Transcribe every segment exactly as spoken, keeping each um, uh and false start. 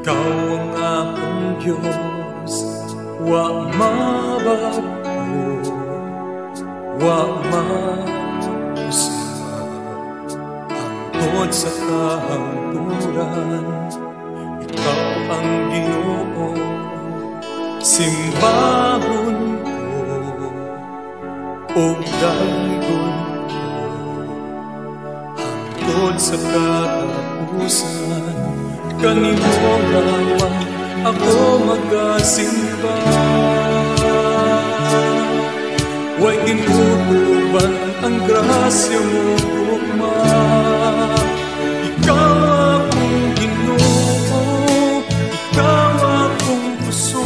Ikaw ang akong Diyos, wa mabago, wa mausap. Hangtod sa kahangturan, ikaw ang Ginoo, simbahon ko, o daygon ko. Hangtod sa katapusan, kanimo lamang ako magasimba. Way inutuban ang grasya mo, ugma. Ikaw akong Ginoo, ikaw akong puso,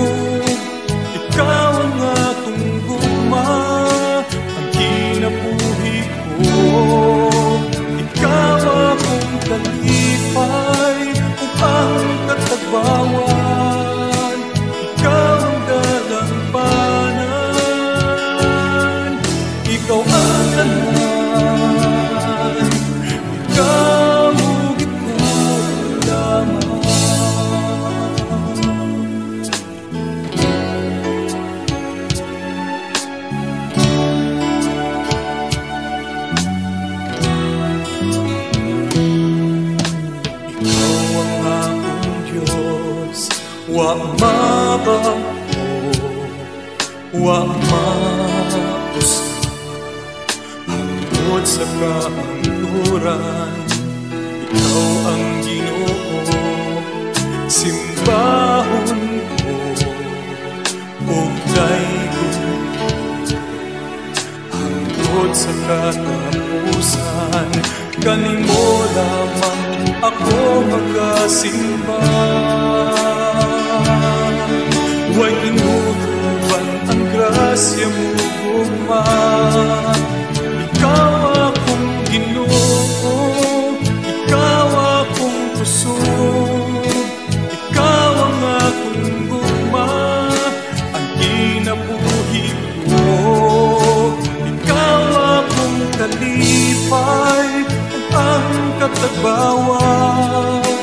ikaw ang akong gugma, ang kinabuhi ko. Ikaw akong talipay, ang katagbawan, ikaw ang dalampanan, ikaw ang laman, ikaw ikaw lamang. Wa mabago, wa mausap. Hangtod sa kahangturan, ikaw ang Ginoo, simbahon ko, ug daygon ko. Hangtod sa katapusan, kanimo lamang ako magasimba. Way inutuban ang grasya mo, gugma. Ikaw akong Ginoo, ikaw akong puso, ikaw ang akong gugma, ang kinabuhi ko. Ikaw akong kalipay, ang katagbawan,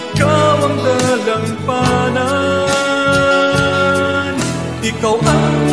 ikaw ang dalampanan, ikaw ang